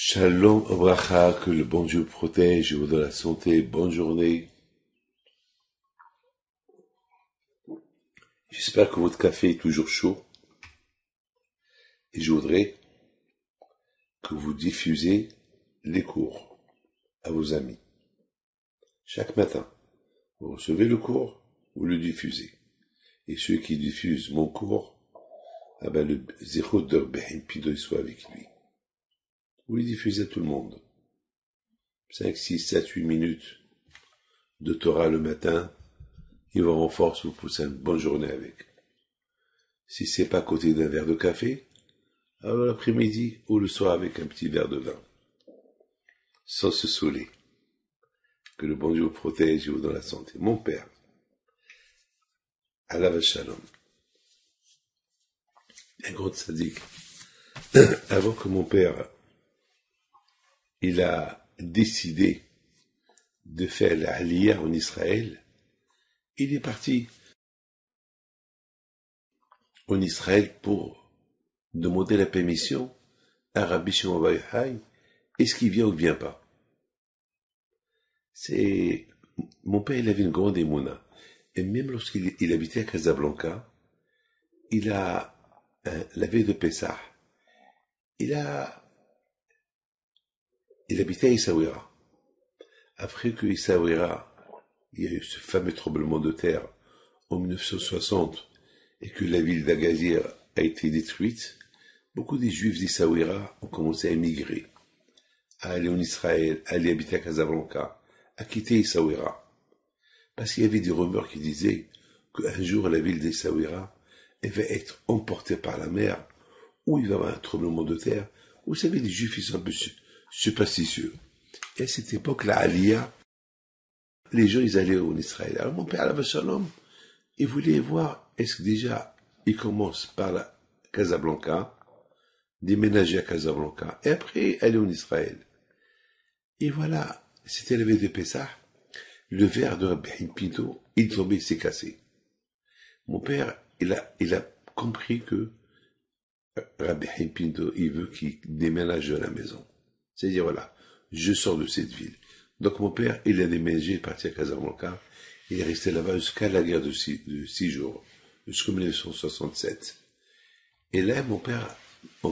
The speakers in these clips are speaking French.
Shalom Abracha, que le bon Dieu protège et vous donne la santé. Bonne journée. J'espère que votre café est toujours chaud. Et je voudrais que vous diffusez les cours à vos amis. Chaque matin, vous recevez le cours, vous le diffusez. Et ceux qui diffusent mon cours, le zéro de Behim Pido soit avec lui. Vous les diffusez à tout le monde. 5, 6, 7, 8 minutes de Torah le matin, il vous renforce, vous poussez une bonne journée avec. Si c'est pas à côté d'un verre de café, alors l'après-midi ou le soir avec un petit verre de vin. Sans se saouler. Que le bon Dieu vous protège et vous donne la santé. Mon père, Alav Shalom, un grand tzaddik, avant que mon père, il a décidé de faire l'Aliyah en Israël, il est parti en Israël pour demander la permission à Rabbi Shimon bar Yochai, est-ce qu'il vient ou il vient pas? Mon père, il avait une grande émouna. Et même lorsqu'il habitait à Casablanca, la veille de Pessah, il habitait à Essaouira. Après que Essaouira, il y a eu ce fameux tremblement de terre en 1960 et que la ville d'Agazir a été détruite, beaucoup des Juifs d'Essaouira ont commencé à émigrer, à aller en Israël, à aller habiter à Casablanca, à quitter Essaouira. Parce qu'il y avait des rumeurs qui disaient qu'un jour la ville d'Essaouira va être emportée par la mer, ou il va y avoir un tremblement de terre. Vous savez, les Juifs, ils sont un peu superstitieux. Et à cette époque, la Aliyah, les gens, ils allaient en Israël. Alors mon père, Alav Shalom, il voulait voir, est-ce que déjà, il commence par la Casablanca, déménager à Casablanca, et après aller en Israël. Et voilà, c'était la veille de Pessah, le verre de Rabbi Pinto, il tombait, il s'est cassé. Mon père, il a compris que Rabbi Pinto, il veut qu'il déménage de la maison. C'est-à-dire, voilà, je sors de cette ville. Donc mon père, il a déménagé, il est parti à Casablanca, il est resté là-bas jusqu'à la guerre de 6 jours, jusqu'en 1967. Et là, mon père, en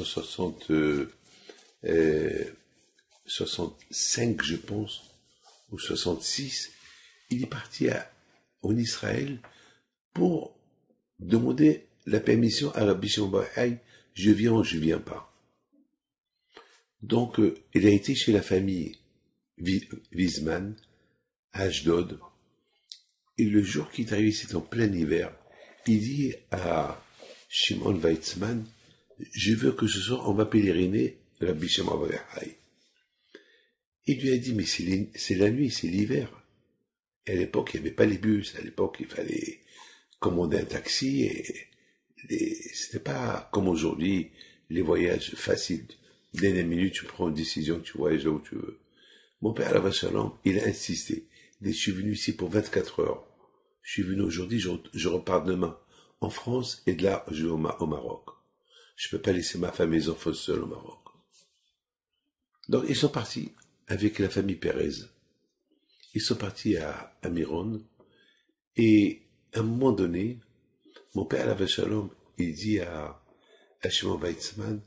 1965, je pense, ou 66, il est parti en Israël pour demander la permission à Rabbi Shimon bar Yochai, je viens ou je viens pas. Donc, il a été chez la famille Wiesman, à Ashdod, et le jour qu'il est arrivé, c'était en plein hiver, il dit à Shimon Weizmann, je veux que ce soir, on va pèleriner Rabbi Shimon bar Yochai. Il lui a dit, mais c'est la nuit, c'est l'hiver. Et à l'époque, il n'y avait pas les bus. À l'époque, il fallait commander un taxi et c'était pas comme aujourd'hui, les voyages faciles. Dernière minute, tu prends une décision, tu voyages là où tu veux. Mon père, Alav Shalom, il a insisté. Il dit, je suis venu ici pour 24 heures. Je suis venu aujourd'hui, je repars demain en France et de là, je vais au Maroc. Je peux pas laisser ma femme et mes enfants seuls au Maroc. Donc, ils sont partis avec la famille Pérez. Ils sont partis à Miron, et à un moment donné, mon père, Alav Shalom, il dit à Shimon Weizmann,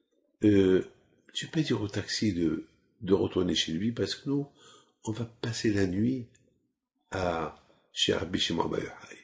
tu peux dire au taxi de retourner chez lui, parce que nous, on va passer la nuit chez Rabbi Shimon bar Yochai.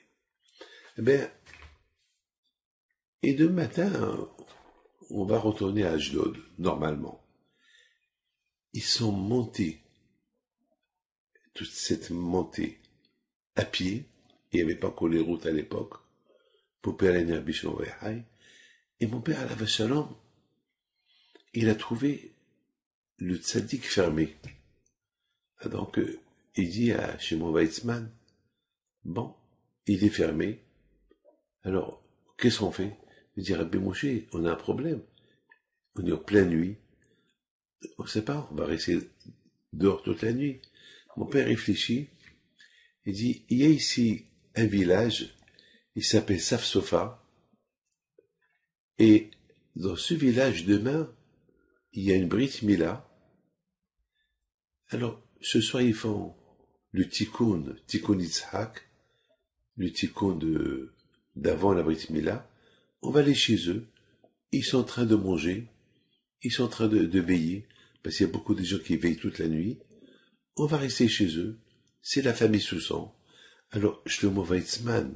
Et demain matin, on va retourner à Ashdod, normalement. Ils sont montés, toute cette montée, à pied, il n'y avait pas encore les routes à l'époque, pour pèleriner Rabbi Shimon bar Yochai, et mon père, Alav Shalom, il a trouvé le tzaddik fermé. Donc, il dit à Shimon Weizmann, bon, il est fermé, alors, qu'est-ce qu'on fait? Il dit, Rabbi Moshe, on a un problème, on est en pleine nuit, on ne sait pas, on va rester dehors toute la nuit. Mon père réfléchit, il dit, il y a ici un village, il s'appelle Safsofa, et dans ce village, demain, il y a une Brit Mila. Alors, ce soir, ils font le Tikkun Yitzhak, le Tikkun d'avant la Brit Mila. On va aller chez eux. Ils sont en train de manger. Ils sont en train de veiller. Parce qu'il y a beaucoup de gens qui veillent toute la nuit. On va rester chez eux. C'est la famille Soussan. Alors, Shlomo Weizmann,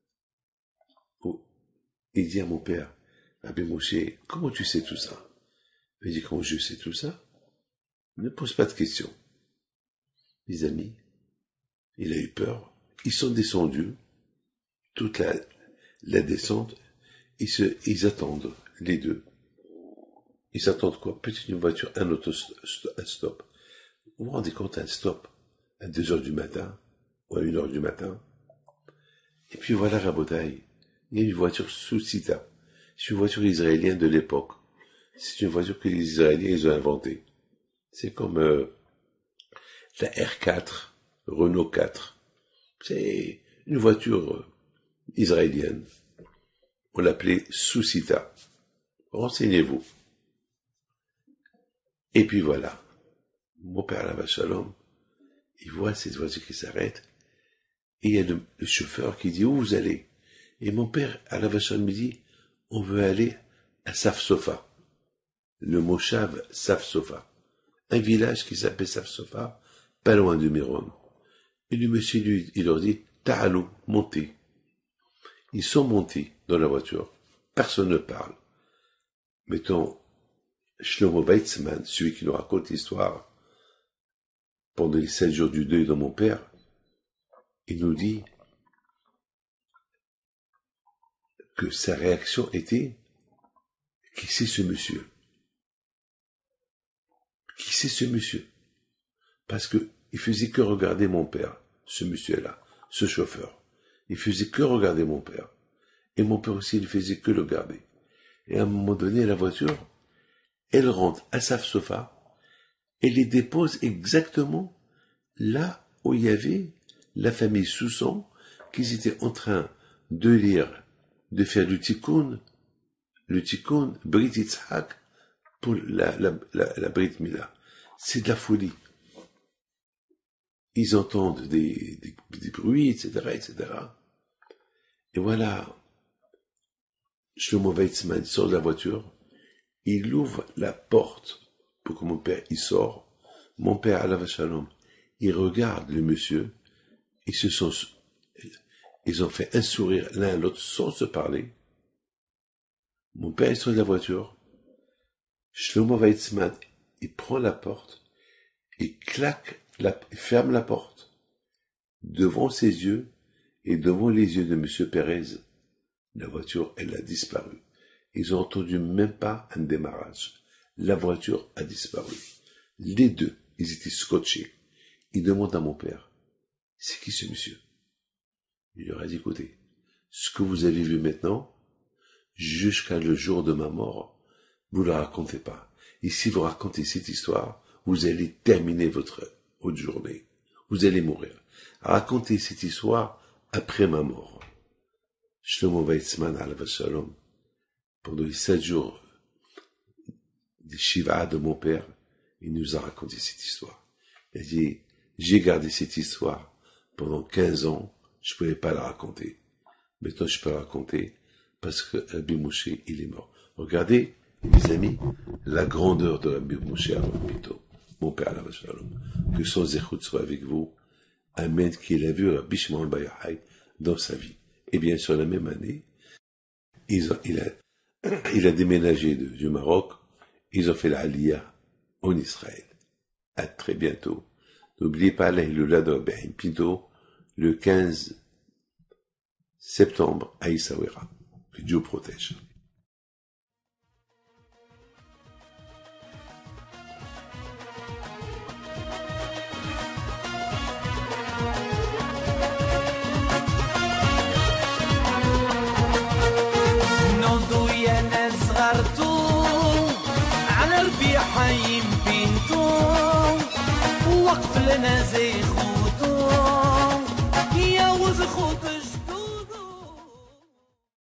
il dit à mon père, Rabbi Moshe, comment tu sais tout ça? Il dit, comment je sais tout ça? Ne pose pas de questions. Les amis, il a eu peur. Ils sont descendus, toute la descente, ils attendent, les deux. Ils attendent quoi? Peut-être une voiture, un stop. Vous vous rendez compte, un stop, à 2 heures du matin, ou à 1 heure du matin. Et puis voilà, Rabotaï, il y a une voiture Soussita. C'est une voiture israélienne de l'époque. C'est une voiture que les Israéliens, ils ont inventée. C'est comme la R4, Renault 4. C'est une voiture israélienne. On l'appelait Soussita. Renseignez-vous. Et puis voilà. Mon père, Alav Shalom, il voit cette voiture qui s'arrête. Et il y a le chauffeur qui dit, où vous allez? Et mon père, Alav Shalom, me dit, on veut aller à Safsofa. Le Moshav Safsofa. Un village qui s'appelle Safsofa, pas loin de Méron. Et le monsieur, lui, il leur dit, Ta'alou, montez. Ils sont montés dans la voiture. Personne ne parle. Mettons, Shlomo Weizmann, celui qui nous raconte l'histoire, pendant les 7 jours du deuil de mon père, il nous dit que sa réaction était, qui c'est ce monsieur? Qui c'est ce monsieur? Parce que il faisait que regarder mon père, ce monsieur-là, ce chauffeur. Il faisait que regarder mon père. Et mon père aussi, il faisait que le regarder. Et à un moment donné, la voiture, elle rentre à Safsofa, et les dépose exactement là où il y avait la famille Soussan, qu'ils étaient en train de lire, de faire le Tikkun Brit Yitzhak, pour la Brit Mila. C'est de la folie. Ils entendent des bruits, etc., etc. Et voilà, Shlomo Weizmann sort de la voiture, il ouvre la porte pour que mon père y sort. Mon père, Alav Shalom, il regarde le monsieur, ils ont fait un sourire l'un à l'autre sans se parler. Mon père, il sort de la voiture. Shlomo Weizmann, il prend la porte, il il ferme la porte devant ses yeux et devant les yeux de monsieur Pérez. La voiture, elle a disparu. Ils ont entendu même pas un démarrage. La voiture a disparu. Les deux, ils étaient scotchés. Ils demandent à mon père, c'est qui ce monsieur? Il leur a dit, écoutez, ce que vous avez vu maintenant, jusqu'à le jour de ma mort, vous ne la racontez pas. Et si vous racontez cette histoire, vous allez terminer votre journée. Vous allez mourir. Racontez cette histoire après ma mort. Shlomo Weizmann, Alav Shalom, pendant les 7 jours des Shiva de mon père, il nous a raconté cette histoire. Il a dit, j'ai gardé cette histoire pendant 15 ans, je ne pouvais pas la raconter. Maintenant, je peux la raconter parce que Rabbi Moshe, il est mort. Regardez, mes amis, la grandeur de Rabbi Moshe Arobito, mon père Alav Shalom. Que son zéchout soit avec vous. Amen, qu'il a vu Rabbi Shimon Bar Yochai dans sa vie. Et bien sûr, la même année, il a déménagé du Maroc, ils ont fait l'Aliyah en Israël. À très bientôt. N'oubliez pas la Hilula de Rabbi Pinto, le 15 septembre à Essaouira. Que Dieu protège. حي بنتو وقف لنا زي خوتو يا وز خوت